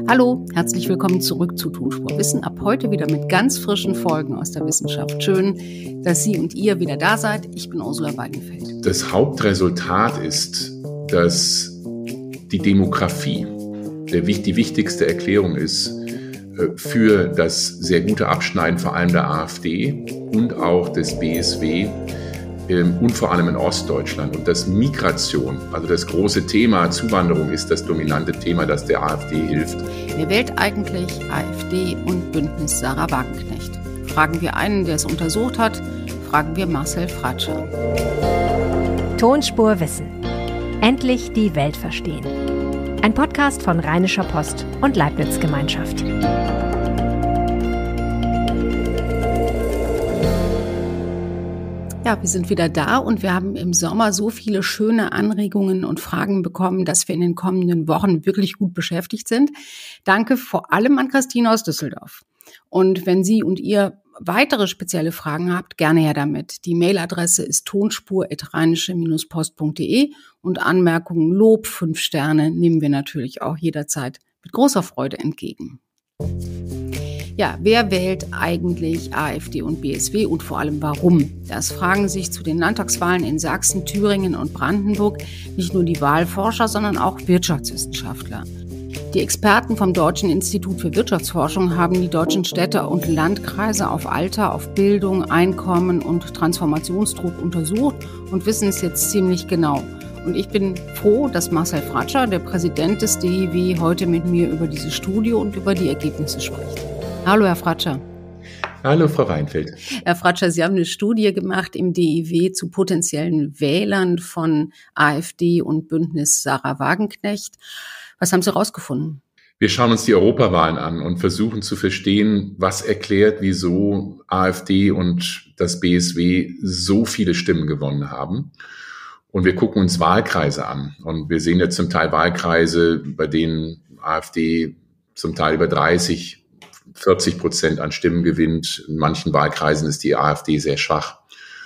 Hallo, herzlich willkommen zurück zu Tonspur Wissen. Ab heute wieder mit ganz frischen Folgen aus der Wissenschaft. Schön, dass Sie und ihr wieder da seid. Ich bin Ursula Weidenfeld. Das Hauptresultat ist, dass die Demografie die wichtigste Erklärung ist für das sehr gute Abschneiden vor allem der AfD und auch des BSW und vor allem in Ostdeutschland. Und dass Migration, also das große Thema Zuwanderung, ist das dominante Thema, das der AfD hilft. Wer wählt eigentlich AfD und Bündnis Sarah Wagenknecht? Fragen wir einen, der es untersucht hat, fragen wir Marcel Fratscher. Tonspur Wissen. Endlich die Welt verstehen. Ein Podcast von Rheinischer Post und Leibniz Gemeinschaft. Ja, wir sind wieder da und wir haben im Sommer so viele schöne Anregungen und Fragen bekommen, dass wir in den kommenden Wochen wirklich gut beschäftigt sind. Danke vor allem an Christine aus Düsseldorf. Und wenn Sie und ihr weitere spezielle Fragen habt, gerne her damit. Die Mailadresse ist tonspur@rheinische-post.de und Anmerkungen, Lob, 5 Sterne nehmen wir natürlich auch jederzeit mit großer Freude entgegen. Ja, wer wählt eigentlich AfD und BSW und vor allem warum? Das fragen sich zu den Landtagswahlen in Sachsen, Thüringen und Brandenburg nicht nur die Wahlforscher, sondern auch Wirtschaftswissenschaftler. Die Experten vom Deutschen Institut für Wirtschaftsforschung haben die deutschen Städte und Landkreise auf Alter, auf Bildung, Einkommen und Transformationsdruck untersucht und wissen es jetzt ziemlich genau. Und ich bin froh, dass Marcel Fratscher, der Präsident des DIW, heute mit mir über diese Studie und über die Ergebnisse spricht. Hallo, Herr Fratscher. Hallo, Frau Weinfeld. Herr Fratscher, Sie haben eine Studie gemacht im DIW zu potenziellen Wählern von AfD und Bündnis Sarah Wagenknecht. Was haben Sie herausgefunden? Wir schauen uns die Europawahlen an und versuchen zu verstehen, was erklärt, wieso AfD und das BSW so viele Stimmen gewonnen haben. Und wir gucken uns Wahlkreise an. Und wir sehen jetzt zum Teil Wahlkreise, bei denen AfD zum Teil über 40% an Stimmen gewinnt. In manchen Wahlkreisen ist die AfD sehr schwach.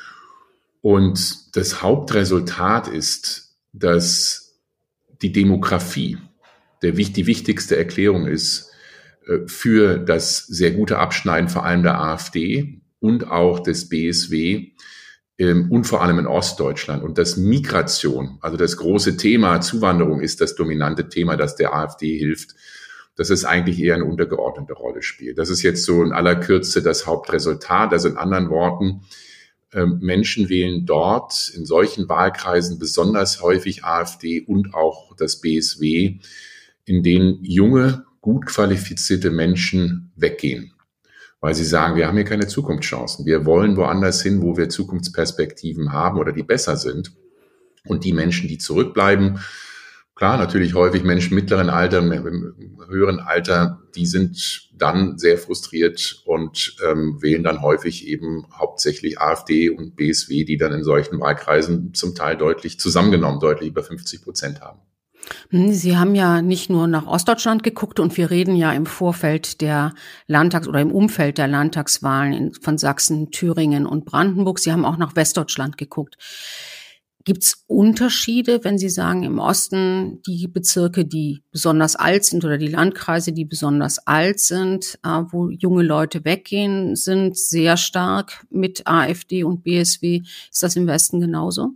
Und das Hauptresultat ist, dass die Demografie die wichtigste Erklärung ist für das sehr gute Abschneiden vor allem der AfD und auch des BSW und vor allem in Ostdeutschland. Und dass Migration, also das große Thema Zuwanderung, ist das dominante Thema, das der AfD hilft, dass es eigentlich eher eine untergeordnete Rolle spielt. Das ist jetzt so in aller Kürze das Hauptresultat. Also in anderen Worten, Menschen wählen dort in solchen Wahlkreisen besonders häufig AfD und auch das BSW, in denen junge, gut qualifizierte Menschen weggehen, weil sie sagen, wir haben hier keine Zukunftschancen. Wir wollen woanders hin, wo wir Zukunftsperspektiven haben oder die besser sind. Und die Menschen, die zurückbleiben, klar, natürlich häufig Menschen mittleren Alter, im höheren Alter, die sind dann sehr frustriert und wählen dann häufig eben hauptsächlich AfD und BSW, die dann in solchen Wahlkreisen zum Teil deutlich zusammengenommen, deutlich über 50% haben. Sie haben ja nicht nur nach Ostdeutschland geguckt und wir reden ja im Vorfeld der oder im Umfeld der Landtagswahlen von Sachsen, Thüringen und Brandenburg. Sie haben auch nach Westdeutschland geguckt. Gibt es Unterschiede, wenn Sie sagen, im Osten die Bezirke, die besonders alt sind oder die Landkreise, die besonders alt sind, wo junge Leute weggehen, sind sehr stark mit AfD und BSW? Ist das im Westen genauso?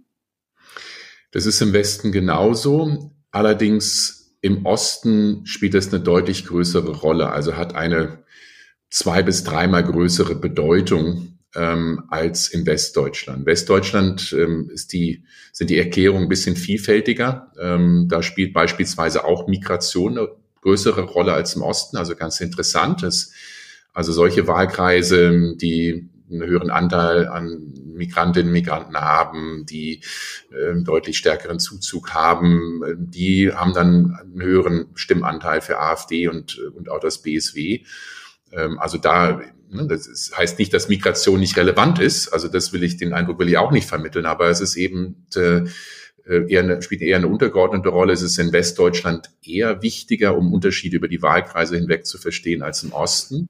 Das ist im Westen genauso. Allerdings im Osten spielt es eine deutlich größere Rolle, also hat eine 2- bis 3-mal größere Bedeutung als in Westdeutschland. Westdeutschland sind die Erklärungen ein bisschen vielfältiger. Da spielt beispielsweise auch Migration eine größere Rolle als im Osten, also ganz interessant, dass also solche Wahlkreise, die einen höheren Anteil an Migrantinnen und Migranten haben, die deutlich stärkeren Zuzug haben, die haben dann einen höheren Stimmanteil für AfD und auch das BSW. Also das heißt nicht, dass Migration nicht relevant ist. Also den Eindruck will ich auch nicht vermitteln, aber es ist eben spielt eher eine untergeordnete Rolle. Es ist in Westdeutschland eher wichtiger, um Unterschiede über die Wahlkreise hinweg zu verstehen als im Osten.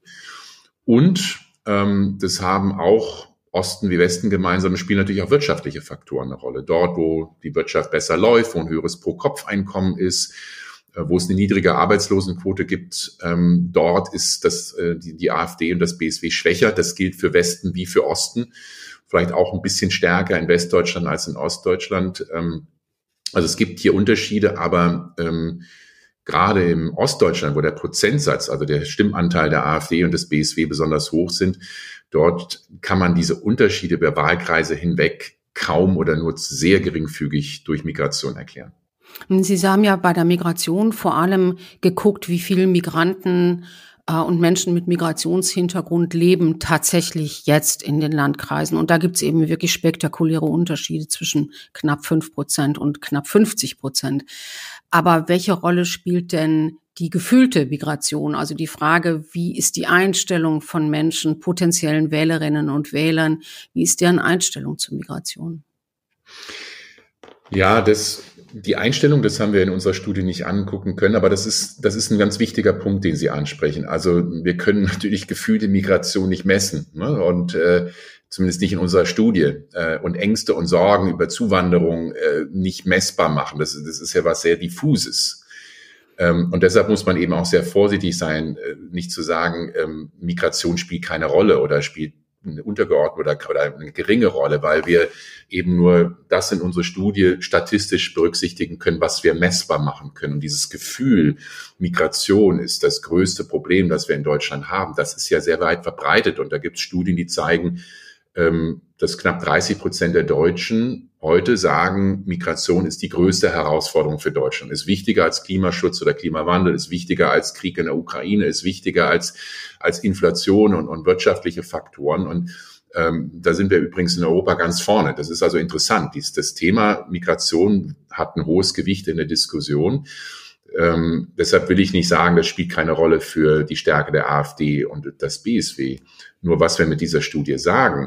Und das haben auch Osten wie Westen gemeinsam, spielen natürlich auch wirtschaftliche Faktoren eine Rolle. Dort, wo die Wirtschaft besser läuft, wo ein höheres Pro-Kopf-Einkommen ist, wo es eine niedrige Arbeitslosenquote gibt, dort ist die AfD und das BSW schwächer. Das gilt für Westen wie für Osten. Vielleicht auch ein bisschen stärker in Westdeutschland als in Ostdeutschland. Also es gibt hier Unterschiede, aber gerade im Ostdeutschland, wo der Prozentsatz, also der Stimmanteil der AfD und des BSW besonders hoch sind, dort kann man diese Unterschiede über Wahlkreise hinweg kaum oder nur sehr geringfügig durch Migration erklären. Sie haben ja bei der Migration vor allem geguckt, wie viele Migranten und Menschen mit Migrationshintergrund leben tatsächlich jetzt in den Landkreisen. Und da gibt es eben wirklich spektakuläre Unterschiede zwischen knapp 5% und knapp 50%. Aber welche Rolle spielt denn die gefühlte Migration? Also die Frage, wie ist die Einstellung von Menschen, potenziellen Wählerinnen und Wählern? Wie ist deren Einstellung zur Migration? Ja, die Einstellung, das haben wir in unserer Studie nicht angucken können, aber das ist ein ganz wichtiger Punkt, den Sie ansprechen. Also wir können natürlich gefühlte Migration nicht messen, ne? Und zumindest nicht in unserer Studie und Ängste und Sorgen über Zuwanderung nicht messbar machen. Das ist ja was sehr Diffuses. Und deshalb muss man eben auch sehr vorsichtig sein, nicht zu sagen, Migration spielt keine Rolle oder spielt eine untergeordnete oder eine geringe Rolle, weil wir eben nur das in unserer Studie statistisch berücksichtigen können, was wir messbar machen können. Und dieses Gefühl, Migration ist das größte Problem, das wir in Deutschland haben, das ist ja sehr weit verbreitet. Und da gibt es Studien, die zeigen, dass knapp 30% der Deutschen heute sagen, Migration ist die größte Herausforderung für Deutschland, ist wichtiger als Klimaschutz oder Klimawandel, ist wichtiger als Krieg in der Ukraine, ist wichtiger als Inflation und wirtschaftliche Faktoren. Und da sind wir übrigens in Europa ganz vorne. Das ist also interessant. Das Thema Migration hat ein hohes Gewicht in der Diskussion. Deshalb will ich nicht sagen, das spielt keine Rolle für die Stärke der AfD und das BSW. Nur was wir mit dieser Studie sagen,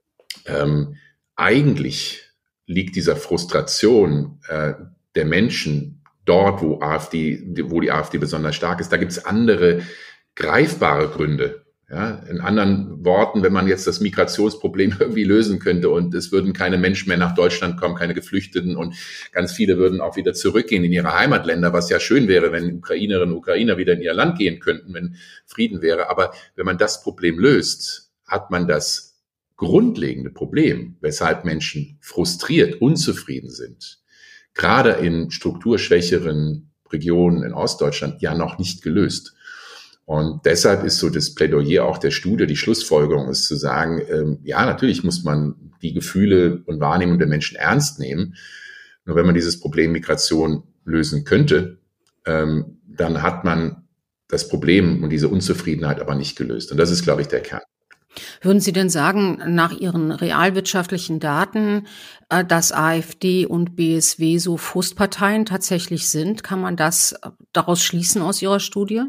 eigentlich liegt dieser Frustration der Menschen dort, wo die AfD besonders stark ist. Da gibt es andere greifbare Gründe. Ja, in anderen Worten, wenn man jetzt das Migrationsproblem irgendwie lösen könnte und es würden keine Menschen mehr nach Deutschland kommen, keine Geflüchteten und ganz viele würden auch wieder zurückgehen in ihre Heimatländer, was ja schön wäre, wenn Ukrainerinnen und Ukrainer wieder in ihr Land gehen könnten, wenn Frieden wäre. Aber wenn man das Problem löst, hat man das grundlegende Problem, weshalb Menschen frustriert, unzufrieden sind, gerade in strukturschwächeren Regionen in Ostdeutschland, ja noch nicht gelöst. Und deshalb ist so das Plädoyer auch der Studie, die Schlussfolgerung ist zu sagen, ja, natürlich muss man die Gefühle und Wahrnehmung der Menschen ernst nehmen. Nur wenn man dieses Problem Migration lösen könnte, dann hat man das Problem und diese Unzufriedenheit aber nicht gelöst. Und das ist, glaube ich, der Kern. Würden Sie denn sagen, nach Ihren realwirtschaftlichen Daten, dass AfD und BSW so Frustparteien tatsächlich sind? Kann man das daraus schließen aus Ihrer Studie?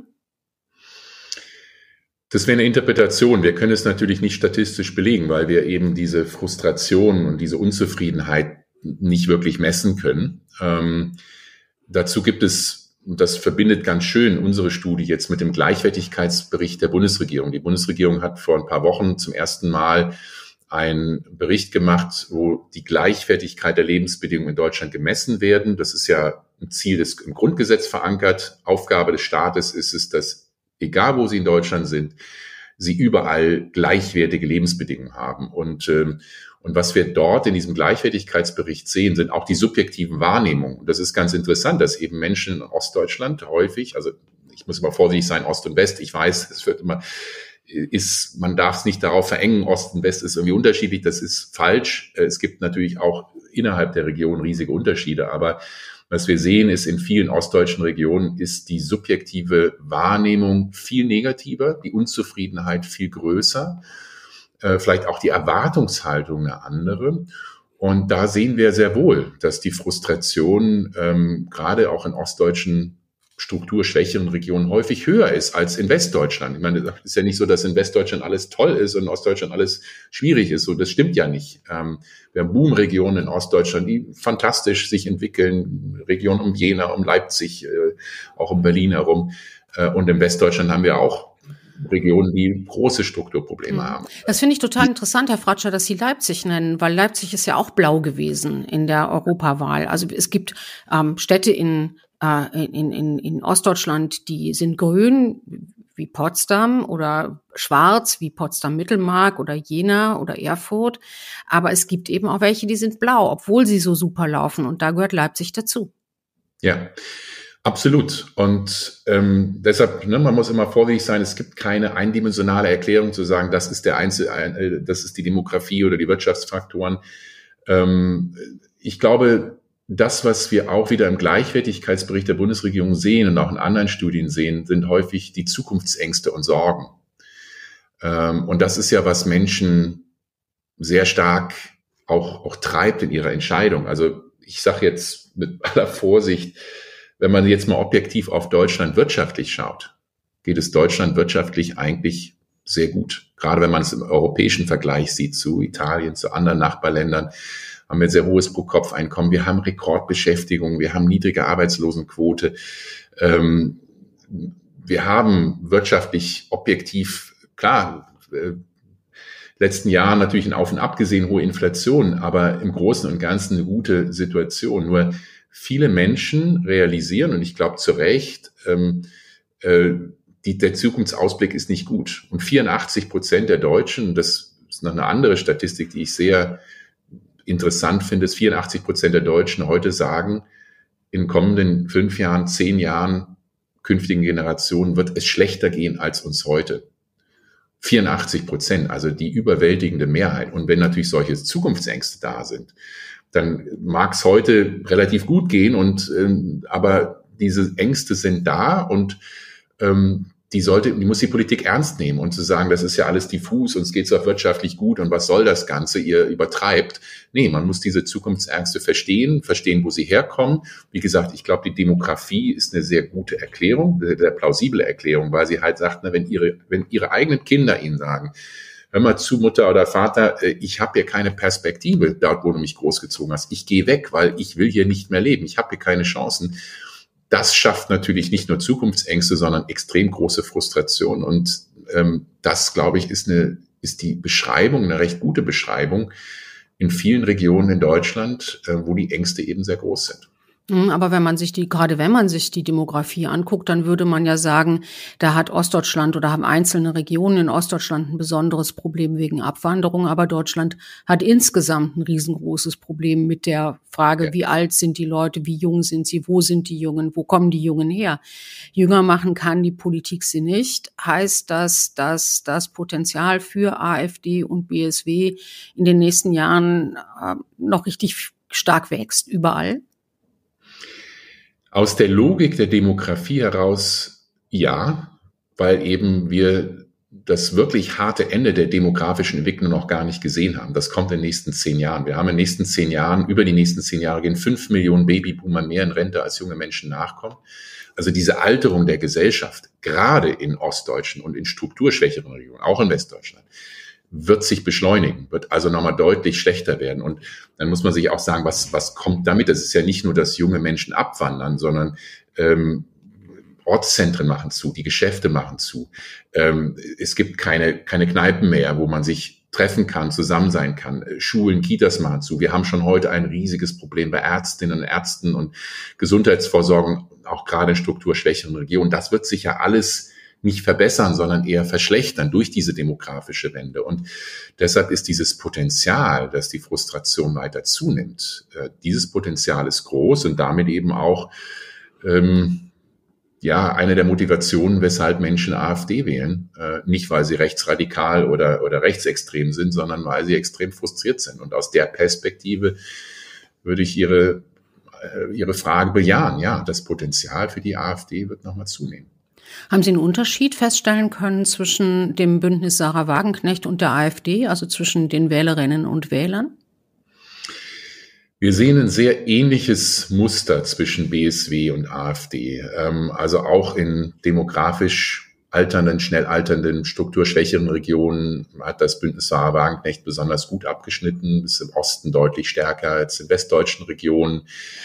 Das wäre eine Interpretation. Wir können es natürlich nicht statistisch belegen, weil wir eben diese Frustration und diese Unzufriedenheit nicht wirklich messen können. Dazu gibt es, und das verbindet ganz schön unsere Studie jetzt mit dem Gleichwertigkeitsbericht der Bundesregierung. Die Bundesregierung hat vor ein paar Wochen zum ersten Mal einen Bericht gemacht, wo die Gleichwertigkeit der Lebensbedingungen in Deutschland gemessen werden. Das ist ja ein Ziel, das im Grundgesetz verankert. Aufgabe des Staates ist es, dass egal wo sie in Deutschland sind, sie überall gleichwertige Lebensbedingungen haben. Und was wir dort in diesem Gleichwertigkeitsbericht sehen, sind auch die subjektiven Wahrnehmungen. Und das ist ganz interessant, dass eben Menschen in Ostdeutschland häufig, also ich muss immer vorsichtig sein, Ost und West, ich weiß, es wird immer, man darf es nicht darauf verengen, Ost und West ist irgendwie unterschiedlich, das ist falsch. Es gibt natürlich auch innerhalb der Region riesige Unterschiede, aber was wir sehen, ist in vielen ostdeutschen Regionen ist die subjektive Wahrnehmung viel negativer, die Unzufriedenheit viel größer, vielleicht auch die Erwartungshaltung eine andere. Und da sehen wir sehr wohl, dass die Frustration gerade auch in ostdeutschen strukturschwächeren Regionen häufig höher ist als in Westdeutschland. Ich meine, es ist ja nicht so, dass in Westdeutschland alles toll ist und in Ostdeutschland alles schwierig ist. So, das stimmt ja nicht. Wir haben Boomregionen in Ostdeutschland, die fantastisch sich entwickeln. Regionen um Jena, um Leipzig, auch um Berlin herum. Und in Westdeutschland haben wir auch Regionen, die große Strukturprobleme haben. Das finde ich total interessant, Herr Fratscher, dass Sie Leipzig nennen, weil Leipzig ist ja auch blau gewesen in der Europawahl. Also es gibt Städte in in Ostdeutschland, die sind grün wie Potsdam oder schwarz wie Potsdam-Mittelmark oder Jena oder Erfurt. Aber es gibt eben auch welche, die sind blau, obwohl sie so super laufen. Und da gehört Leipzig dazu. Ja, absolut. Und deshalb, man muss immer vorsichtig sein, es gibt keine eindimensionale Erklärung zu sagen, das ist das ist die Demografie oder die Wirtschaftsfaktoren. Ich glaube, das, was wir auch wieder im Gleichwertigkeitsbericht der Bundesregierung sehen und auch in anderen Studien sehen, sind häufig die Zukunftsängste und Sorgen. Und das ist ja, was Menschen sehr stark auch treibt in ihrer Entscheidung. Also ich sage jetzt mit aller Vorsicht, wenn man jetzt mal objektiv auf Deutschland wirtschaftlich schaut, geht es Deutschland wirtschaftlich eigentlich sehr gut. Gerade wenn man es im europäischen Vergleich sieht zu Italien, zu anderen Nachbarländern, haben wir sehr hohes Pro-Kopf-Einkommen, wir haben Rekordbeschäftigung, wir haben niedrige Arbeitslosenquote, wir haben wirtschaftlich objektiv, klar, letzten Jahren natürlich ein Auf und Ab gesehen, hohe Inflation, aber im Großen und Ganzen eine gute Situation. Nur viele Menschen realisieren, und ich glaube zu Recht, der Zukunftsausblick ist nicht gut. Und 84% der Deutschen, das ist noch eine andere Statistik, die ich sehr interessant finde, ist 84% der Deutschen heute sagen, in kommenden 5 Jahren, 10 Jahren, künftigen Generationen wird es schlechter gehen als uns heute. 84%, also die überwältigende Mehrheit. Und wenn natürlich solche Zukunftsängste da sind, dann mag es heute relativ gut gehen, aber diese Ängste sind da und die muss die Politik ernst nehmen und zu sagen, das ist ja alles diffus, uns geht's auch wirtschaftlich gut und was soll das Ganze, ihr übertreibt. Nee, man muss diese Zukunftsängste verstehen, wo sie herkommen. Wie gesagt, ich glaube, die Demografie ist eine sehr gute Erklärung, eine sehr plausible Erklärung, weil sie halt sagt, wenn ihre eigenen Kinder ihnen sagen, hör mal zu, Mutter oder Vater, ich habe hier keine Perspektive, dort wo du mich großgezogen hast. Ich gehe weg, weil ich will hier nicht mehr leben. Ich habe hier keine Chancen. Das schafft natürlich nicht nur Zukunftsängste, sondern extrem große Frustration. Und das, glaube ich, ist die Beschreibung, eine recht gute Beschreibung in vielen Regionen in Deutschland, wo die Ängste eben sehr groß sind. Aber wenn man sich die Demografie anguckt, dann würde man ja sagen, da hat Ostdeutschland oder haben einzelne Regionen in Ostdeutschland ein besonderes Problem wegen Abwanderung. Aber Deutschland hat insgesamt ein riesengroßes Problem mit der Frage, ja. Wie alt sind die Leute, wie jung sind sie, wo sind die Jungen, wo kommen die Jungen her? Jünger machen kann die Politik sie nicht. Heißt das, dass das Potenzial für AfD und BSW in den nächsten Jahren noch richtig stark wächst, überall? Aus der Logik der Demografie heraus ja, weil eben wir das wirklich harte Ende der demografischen Entwicklung noch gar nicht gesehen haben. Das kommt in den nächsten 10 Jahren. Wir haben in den nächsten 10 Jahren, über die nächsten 10 Jahre gehen 5 Millionen Babyboomer mehr in Rente, als junge Menschen nachkommen. Also diese Alterung der Gesellschaft, gerade in ostdeutschen und in strukturschwächeren Regionen, auch in Westdeutschland, wird sich beschleunigen, wird also nochmal deutlich schlechter werden. Und dann muss man sich auch sagen, was kommt damit? Das ist ja nicht nur, dass junge Menschen abwandern, sondern Ortszentren machen zu, die Geschäfte machen zu. Es gibt keine Kneipen mehr, wo man sich treffen kann, zusammen sein kann. Schulen, Kitas machen zu. Wir haben schon heute ein riesiges Problem bei Ärztinnen und Ärzten und Gesundheitsvorsorgung, auch gerade in strukturschwächeren Regionen. Das wird sich ja alles nicht verbessern, sondern eher verschlechtern durch diese demografische Wende. Und deshalb ist dieses Potenzial, dass die Frustration weiter zunimmt, dieses Potenzial ist groß und damit eben auch eine der Motivationen, weshalb Menschen AfD wählen. Nicht, weil sie rechtsradikal oder rechtsextrem sind, sondern weil sie extrem frustriert sind. Und aus der Perspektive würde ich Ihre Frage bejahen. Ja, das Potenzial für die AfD wird nochmal zunehmen. Haben Sie einen Unterschied feststellen können zwischen dem Bündnis Sahra Wagenknecht und der AfD, also zwischen den Wählerinnen und Wählern? Wir sehen ein sehr ähnliches Muster zwischen BSW und AfD. Also auch in demografisch alternden, schnell alternden, strukturschwächeren Regionen hat das Bündnis Sahra Wagenknecht besonders gut abgeschnitten. Es ist im Osten deutlich stärker als in westdeutschen Regionen.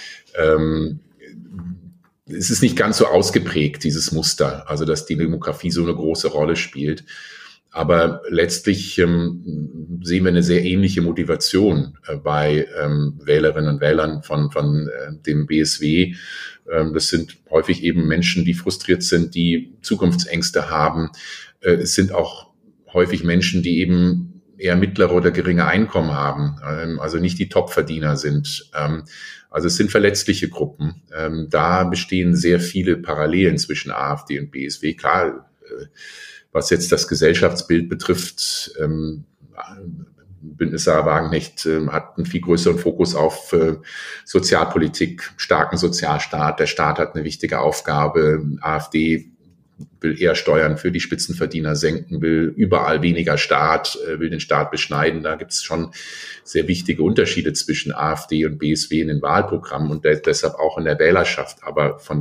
Es ist nicht ganz so ausgeprägt, dieses Muster, also dass die Demografie so eine große Rolle spielt. Aber letztlich sehen wir eine sehr ähnliche Motivation bei Wählerinnen und Wählern von dem BSW. Das sind häufig eben Menschen, die frustriert sind, die Zukunftsängste haben. Es sind auch häufig Menschen, die eben eher mittlere oder geringe Einkommen haben, also nicht die Topverdiener sind. Also es sind verletzliche Gruppen. Da bestehen sehr viele Parallelen zwischen AfD und BSW. Klar, was jetzt das Gesellschaftsbild betrifft, Bündnis Sarah Wagenknecht hat einen viel größeren Fokus auf Sozialpolitik, starken Sozialstaat. Der Staat hat eine wichtige Aufgabe. AfD will eher Steuern für die Spitzenverdiener senken, will überall weniger Staat, will den Staat beschneiden. Da gibt es schon sehr wichtige Unterschiede zwischen AfD und BSW in den Wahlprogrammen und deshalb auch in der Wählerschaft. Aber von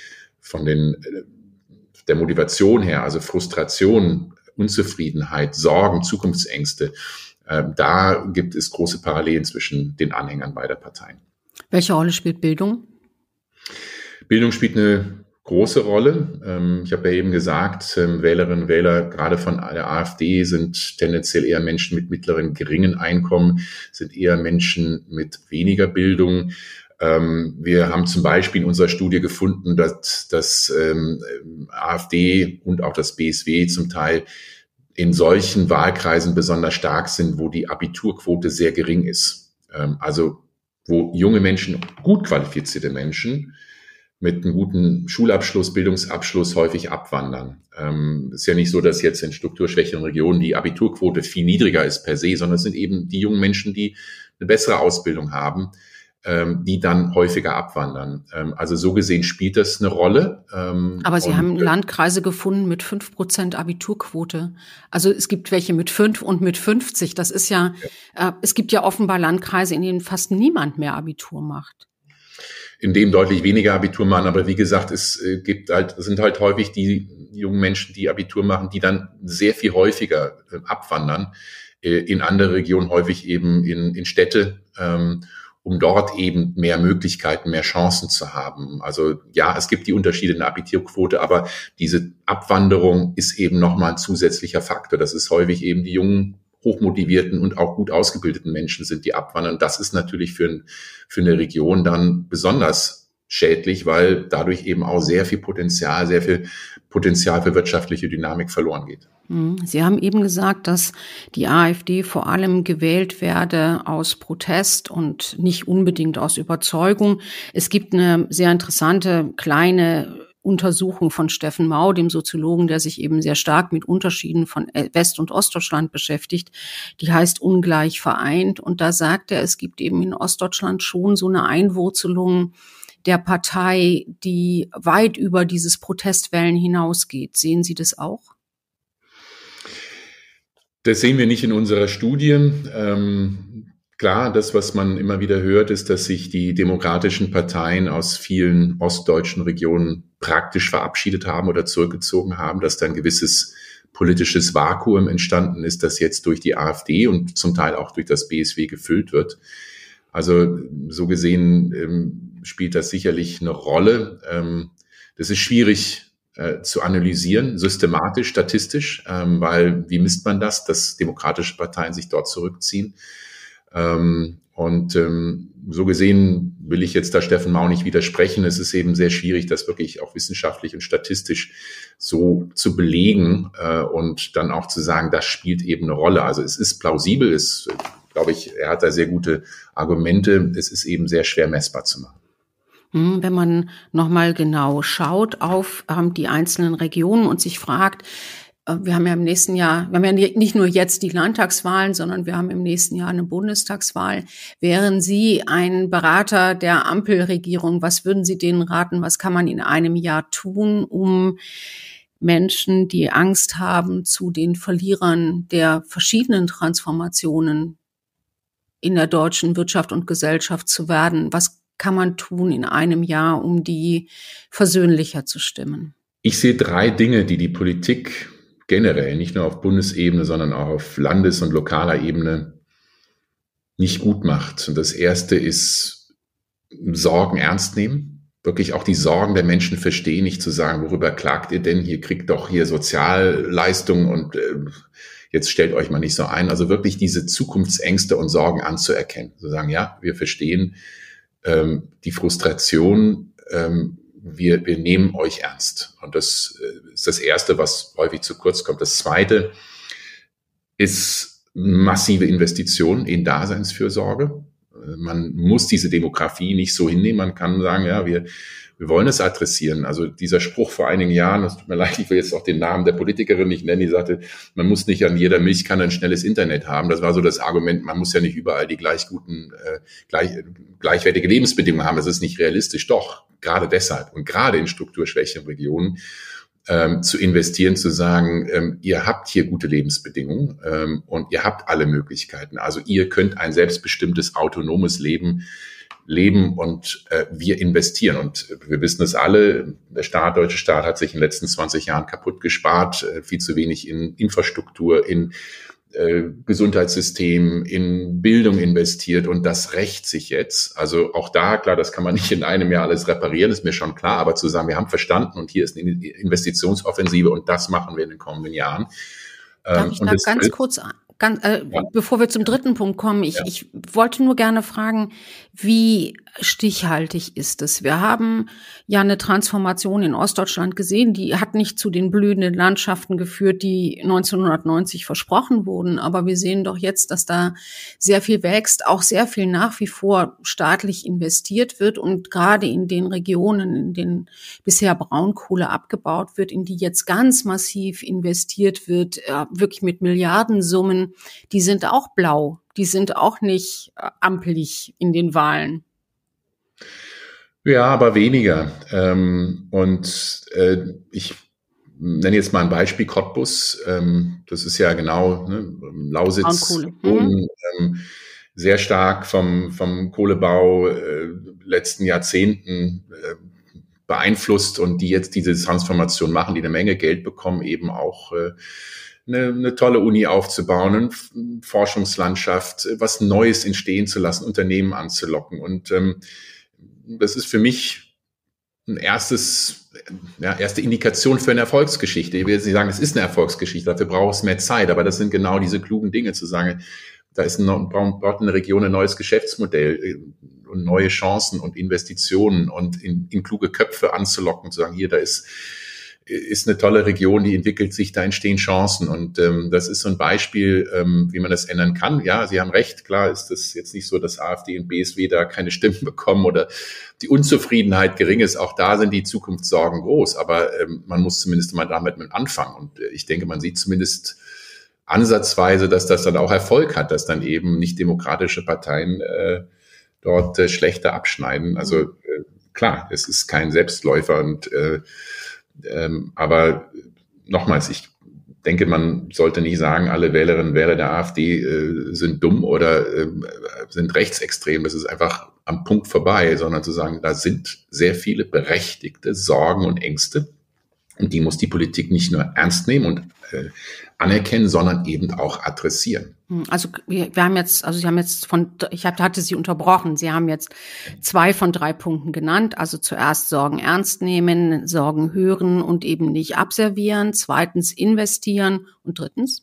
der Motivation her, also Frustration, Unzufriedenheit, Sorgen, Zukunftsängste, da gibt es große Parallelen zwischen den Anhängern beider Parteien. Welche Rolle spielt Bildung? Bildung spielt eine große Rolle. Ich habe ja eben gesagt, Wählerinnen und Wähler gerade von der AfD sind tendenziell eher Menschen mit mittleren, geringen Einkommen, sind eher Menschen mit weniger Bildung. Wir haben zum Beispiel in unserer Studie gefunden, dass das AfD und auch das BSW zum Teil in solchen Wahlkreisen besonders stark sind, wo die Abiturquote sehr gering ist. Also wo junge Menschen, gut qualifizierte Menschen mit einem guten Schulabschluss, Bildungsabschluss häufig abwandern. Ist ja nicht so, dass jetzt in strukturschwächeren Regionen die Abiturquote viel niedriger ist per se, sondern es sind eben die jungen Menschen, die eine bessere Ausbildung haben, die dann häufiger abwandern. Also so gesehen spielt das eine Rolle. Aber Sie haben Landkreise gefunden mit 5% Abiturquote. Also es gibt welche mit 5 und mit 50. Das ist ja, es gibt ja offenbar Landkreise, in denen fast niemand mehr Abitur macht. In dem deutlich weniger Abitur machen, aber wie gesagt, es sind halt häufig die jungen Menschen, die Abitur machen, die dann sehr viel häufiger abwandern, in andere Regionen, häufig eben in Städte, um dort eben mehr Möglichkeiten, mehr Chancen zu haben. Also ja, es gibt die Unterschiede in der Abiturquote, aber diese Abwanderung ist eben nochmal ein zusätzlicher Faktor. Das ist häufig eben die jungen, hochmotivierten und auch gut ausgebildeten Menschen sind, die abwandern. Das ist natürlich für eine Region dann besonders schädlich, weil dadurch eben auch sehr viel Potenzial für wirtschaftliche Dynamik verloren geht. Sie haben eben gesagt, dass die AfD vor allem gewählt werde aus Protest und nicht unbedingt aus Überzeugung. Es gibt eine sehr interessante kleine Untersuchung von Steffen Mau, dem Soziologen, der sich eben sehr stark mit Unterschieden von West- und Ostdeutschland beschäftigt. Die heißt Ungleich vereint. Und da sagt er, es gibt eben in Ostdeutschland schon so eine Einwurzelung der Partei, die weit über dieses Protestwellen hinausgeht. Sehen Sie das auch? Das sehen wir nicht in unserer Studie. Klar, das, was man immer wieder hört, ist, dass sich die demokratischen Parteien aus vielen ostdeutschen Regionen praktisch verabschiedet haben oder zurückgezogen haben, dass da ein gewisses politisches Vakuum entstanden ist, das jetzt durch die AfD und zum Teil auch durch das BSW gefüllt wird. Also so gesehen spielt das sicherlich eine Rolle. Das ist schwierig zu analysieren, systematisch, statistisch, weil wie misst man das, dass demokratische Parteien sich dort zurückziehen? So gesehen will ich jetzt da Steffen Mau nicht widersprechen. Es ist eben sehr schwierig, das wirklich auch wissenschaftlich und statistisch so zu belegen und dann auch zu sagen, das spielt eben eine Rolle. Also es ist plausibel, glaube ich, er hat da sehr gute Argumente. Es ist eben sehr schwer messbar zu machen. Wenn man nochmal genau schaut auf die einzelnen Regionen und sich fragt, wir haben ja im nächsten Jahr, wir haben ja nicht nur jetzt die Landtagswahlen, sondern wir haben im nächsten Jahr eine Bundestagswahl. Wären Sie ein Berater der Ampelregierung, was würden Sie denen raten? Was kann man in einem Jahr tun, um Menschen, die Angst haben, zu den Verlierern der verschiedenen Transformationen in der deutschen Wirtschaft und Gesellschaft zu werden? Was kann man tun in einem Jahr, um die versöhnlicher zu stimmen? Ich sehe 3 Dinge, die die Politik generell, nicht nur auf Bundesebene, sondern auch auf Landes- und lokaler Ebene nicht gut macht. Und das erste ist Sorgen ernst nehmen, wirklich auch die Sorgen der Menschen verstehen, nicht zu sagen, worüber klagt ihr denn? Hier kriegt doch hier Sozialleistungen und jetzt stellt euch mal nicht so ein. Also wirklich diese Zukunftsängste und Sorgen anzuerkennen. Zu sagen, ja, wir verstehen die Frustration wir nehmen euch ernst. Und das ist das Erste, was häufig zu kurz kommt. Das Zweite ist massive Investitionen in Daseinsfürsorge. Man muss diese Demografie nicht so hinnehmen. Man kann sagen, ja, wir wollen es adressieren. Also dieser Spruch vor einigen Jahren, es tut mir leid, ich will jetzt auch den Namen der Politikerin nicht nennen, die sagte, man muss nicht an jeder Milchkanne ein schnelles Internet haben. Das war so das Argument, man muss ja nicht überall die gleichwertige Lebensbedingungen haben. Das ist nicht realistisch. Doch, gerade deshalb und gerade in strukturschwächeren Regionen zu investieren, zu sagen, ihr habt hier gute Lebensbedingungen und ihr habt alle Möglichkeiten. Also ihr könnt ein selbstbestimmtes, autonomes Leben und wir investieren. Und wir wissen es alle, der deutsche Staat hat sich in den letzten 20 Jahren kaputt gespart, viel zu wenig in Infrastruktur, in Gesundheitssystem, in Bildung investiert und das rächt sich jetzt. Also auch da, klar, das kann man nicht in einem Jahr alles reparieren, ist mir schon klar, aber zu sagen, wir haben verstanden und hier ist eine Investitionsoffensive und das machen wir in den kommenden Jahren. Darf ich da ganz kurz, bevor wir zum dritten Punkt kommen, ich wollte nur gerne fragen, wie stichhaltig ist es? Wir haben ja eine Transformation in Ostdeutschland gesehen, die hat nicht zu den blühenden Landschaften geführt, die 1990 versprochen wurden, aber wir sehen doch jetzt, dass da sehr viel wächst, auch sehr viel nach wie vor staatlich investiert wird und gerade in den Regionen, in denen bisher Braunkohle abgebaut wird, in die jetzt ganz massiv investiert wird, wirklich mit Milliardensummen, die sind auch blau, die sind auch nicht ampelig in den Wahlen. Ja, aber weniger. Ich nenne jetzt mal ein Beispiel, Cottbus. Das ist ja genau Lausitz, sehr stark vom Kohlebau letzten Jahrzehnten beeinflusst und die jetzt diese Transformation machen, die eine Menge Geld bekommen, eben auch eine tolle Uni aufzubauen, eine Forschungslandschaft, was Neues entstehen zu lassen, Unternehmen anzulocken. Und das ist für mich ein erste Indikation für eine Erfolgsgeschichte. Ich will jetzt nicht sagen, es ist eine Erfolgsgeschichte, dafür braucht es mehr Zeit, aber das sind genau diese klugen Dinge, zu sagen, da braucht eine Region ein neues Geschäftsmodell und neue Chancen und Investitionen und in kluge Köpfe anzulocken, zu sagen, hier, da ist eine tolle Region, die entwickelt sich, da entstehen Chancen. Und das ist so ein Beispiel, wie man das ändern kann. Ja, Sie haben recht, klar ist das jetzt nicht so, dass AfD und BSW da keine Stimmen bekommen oder die Unzufriedenheit gering ist. Auch da sind die Zukunftssorgen groß, aber man muss zumindest mal damit anfangen. Und ich denke, man sieht zumindest ansatzweise, dass das dann auch Erfolg hat, dass dann eben nicht demokratische Parteien dort schlechter abschneiden. Also klar, es ist kein Selbstläufer und aber nochmals, ich denke, man sollte nicht sagen, alle Wählerinnen und Wähler der AfD sind dumm oder sind rechtsextrem. Das ist einfach am Punkt vorbei, sondern zu sagen, da sind sehr viele berechtigte Sorgen und Ängste. Und die muss die Politik nicht nur ernst nehmen und anerkennen, sondern eben auch adressieren. Also ich hatte Sie unterbrochen. Sie haben jetzt 2 von 3 Punkten genannt. Also zuerst Sorgen ernst nehmen, Sorgen hören und eben nicht abservieren. Zweitens investieren und drittens?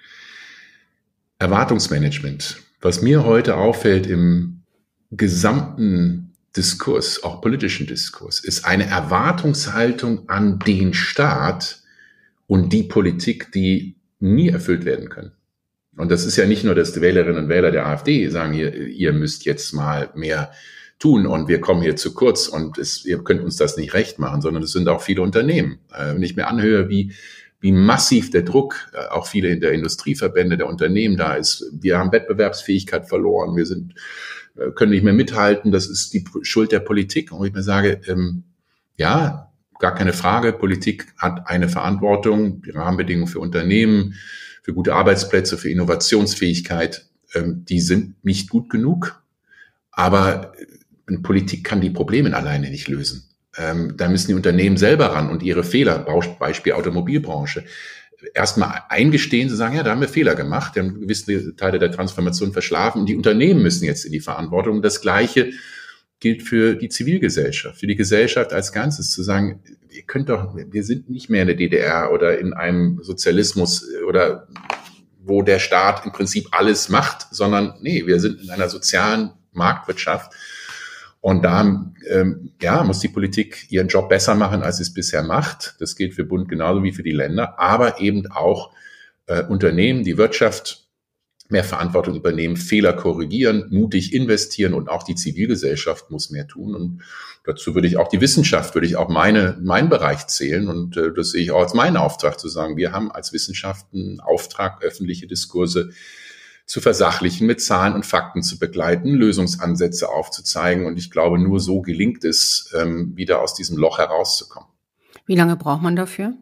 Erwartungsmanagement. Was mir heute auffällt im gesamten Diskurs, auch politischen Diskurs, ist eine Erwartungshaltung an den Staat und die Politik, die nie erfüllt werden können. Und das ist ja nicht nur, dass die Wählerinnen und Wähler der AfD sagen, ihr müsst jetzt mal mehr tun und wir kommen hier zu kurz und ihr könnt uns das nicht recht machen, sondern es sind auch viele Unternehmen. Wenn ich mir anhöre, wie massiv der Druck, auch viele in der Industrieverbände der Unternehmen da ist, wir haben Wettbewerbsfähigkeit verloren, können nicht mehr mithalten, das ist die Schuld der Politik. Und ich mir sage, ja, gar keine Frage, Politik hat eine Verantwortung, die Rahmenbedingungen für Unternehmen, für gute Arbeitsplätze, für Innovationsfähigkeit, die sind nicht gut genug. Aber Politik kann die Probleme alleine nicht lösen. Da müssen die Unternehmen selber ran und ihre Fehler, Beispiel Automobilbranche, erstmal eingestehen, zu sagen, ja, da haben wir Fehler gemacht, wir haben gewisse Teile der Transformation verschlafen und die Unternehmen müssen jetzt in die Verantwortung. Das Gleiche gilt für die Zivilgesellschaft, für die Gesellschaft als Ganzes, zu sagen, wir sind nicht mehr in der DDR oder in einem Sozialismus oder wo der Staat im Prinzip alles macht, sondern nee, wir sind in einer sozialen Marktwirtschaft Und da muss die Politik ihren Job besser machen, als sie es bisher macht. Das gilt für Bund genauso wie für die Länder, aber eben auch Unternehmen, die Wirtschaft mehr Verantwortung übernehmen, Fehler korrigieren, mutig investieren und auch die Zivilgesellschaft muss mehr tun. Und dazu würde ich auch die Wissenschaft, meinen Bereich zählen. Und das sehe ich auch als meinen Auftrag zu sagen, wir haben als Wissenschaft einen Auftrag, öffentliche Diskurse zu versachlichen, mit Zahlen und Fakten zu begleiten, Lösungsansätze aufzuzeigen. Und ich glaube, nur so gelingt es, wieder aus diesem Loch herauszukommen. Wie lange braucht man dafür?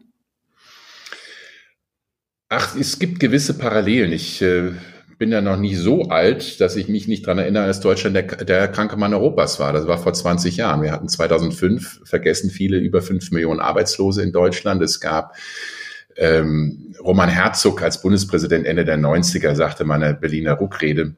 Es gibt gewisse Parallelen. Ich bin ja noch nicht so alt, dass ich mich nicht daran erinnere, dass Deutschland der kranke Mann Europas war. Das war vor 20 Jahren. Wir hatten 2005, vergessen viele, über 5 Millionen Arbeitslose in Deutschland. Es gab Roman Herzog als Bundespräsident Ende der 90er, sagte mal in der Berliner Ruckrede,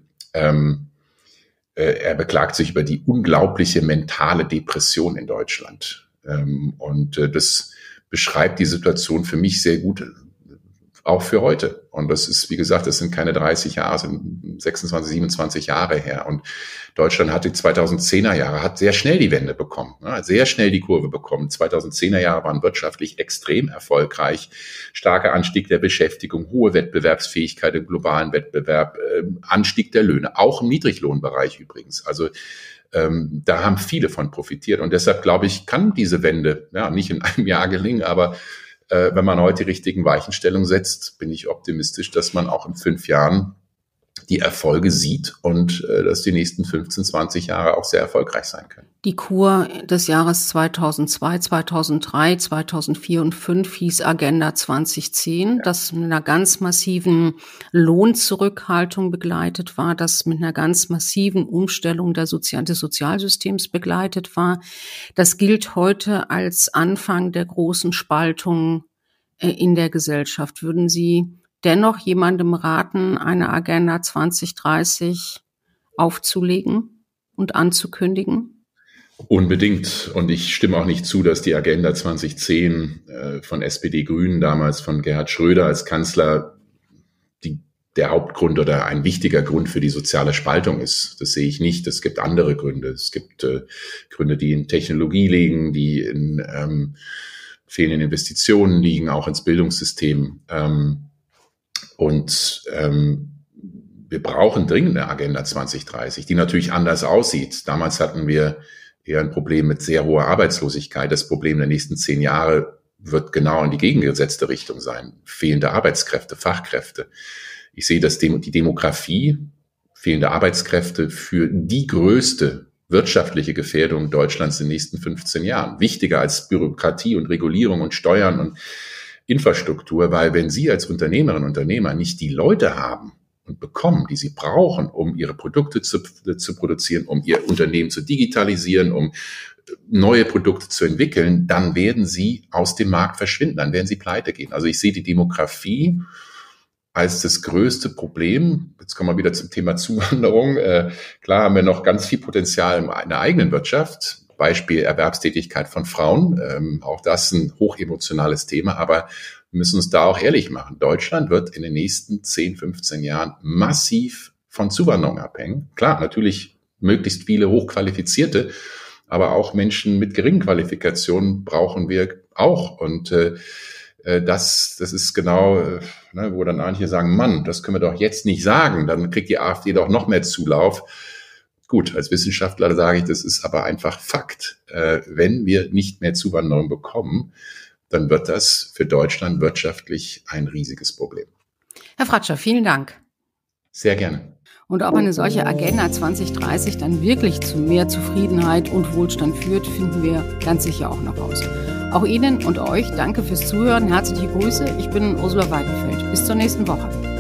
er beklagt sich über die unglaubliche mentale Depression in Deutschland. Das beschreibt die Situation für mich sehr gut, auch für heute. Und das ist, wie gesagt, das sind keine 30 Jahre, das sind 26, 27 Jahre her. Und Deutschland hat die 2010er Jahre, hat sehr schnell die Wende bekommen, hat sehr schnell die Kurve bekommen. 2010er Jahre waren wirtschaftlich extrem erfolgreich. Starker Anstieg der Beschäftigung, hohe Wettbewerbsfähigkeit im globalen Wettbewerb, Anstieg der Löhne, auch im Niedriglohnbereich übrigens. Also da haben viele von profitiert. Und deshalb, glaube ich, kann diese Wende nicht in einem Jahr gelingen, aber wenn man heute die richtigen Weichenstellungen setzt, bin ich optimistisch, dass man auch in 5 Jahren die Erfolge sieht und dass die nächsten 15, 20 Jahre auch sehr erfolgreich sein können. Die Kur des Jahres 2002, 2003, 2004 und 2005 hieß Agenda 2010, das mit einer ganz massiven Lohnzurückhaltung begleitet war, das mit einer ganz massiven Umstellung des Sozialsystems begleitet war. Das gilt heute als Anfang der großen Spaltung in der Gesellschaft. Würden Sie dennoch jemandem raten, eine Agenda 2030 aufzulegen und anzukündigen? Unbedingt. Und ich stimme auch nicht zu, dass die Agenda 2010 von SPD-Grünen damals, von Gerhard Schröder als Kanzler, der Hauptgrund oder ein wichtiger Grund für die soziale Spaltung ist. Das sehe ich nicht. Es gibt andere Gründe. Es gibt Gründe, die in Technologie liegen, die in fehlenden Investitionen liegen, auch ins Bildungssystem. Wir brauchen dringend eine Agenda 2030, die natürlich anders aussieht. Damals hatten wir eher ein Problem mit sehr hoher Arbeitslosigkeit. Das Problem der nächsten 10 Jahre wird genau in die gegengesetzte Richtung sein. Fehlende Arbeitskräfte, Fachkräfte. Ich sehe, dass die Demografie, fehlende Arbeitskräfte für die größte wirtschaftliche Gefährdung Deutschlands in den nächsten 15 Jahren. Wichtiger als Bürokratie und Regulierung und Steuern und Infrastruktur, weil wenn Sie als Unternehmerinnen und Unternehmer nicht die Leute haben und bekommen, die Sie brauchen, um Ihre Produkte zu produzieren, um Ihr Unternehmen zu digitalisieren, um neue Produkte zu entwickeln, dann werden Sie aus dem Markt verschwinden, dann werden Sie pleite gehen. Also ich sehe die Demografie als das größte Problem. Jetzt kommen wir wieder zum Thema Zuwanderung. Klar haben wir noch ganz viel Potenzial in der eigenen Wirtschaft. Beispiel Erwerbstätigkeit von Frauen. Auch das ein hochemotionales Thema, aber wir müssen uns da auch ehrlich machen. Deutschland wird in den nächsten 10, 15 Jahren massiv von Zuwanderung abhängen. Klar, natürlich möglichst viele Hochqualifizierte, aber auch Menschen mit geringen Qualifikationen brauchen wir auch. Und das ist genau, wo dann manche sagen, Mann, das können wir doch jetzt nicht sagen, dann kriegt die AfD doch noch mehr Zulauf. Gut, als Wissenschaftler sage ich, das ist aber einfach Fakt. Wenn wir nicht mehr Zuwanderung bekommen, dann wird das für Deutschland wirtschaftlich ein riesiges Problem. Herr Fratscher, vielen Dank. Sehr gerne. Und ob eine solche Agenda 2030 dann wirklich zu mehr Zufriedenheit und Wohlstand führt, finden wir ganz sicher auch noch raus. Auch Ihnen und euch danke fürs Zuhören. Herzliche Grüße. Ich bin Ursula Weidenfeld. Bis zur nächsten Woche.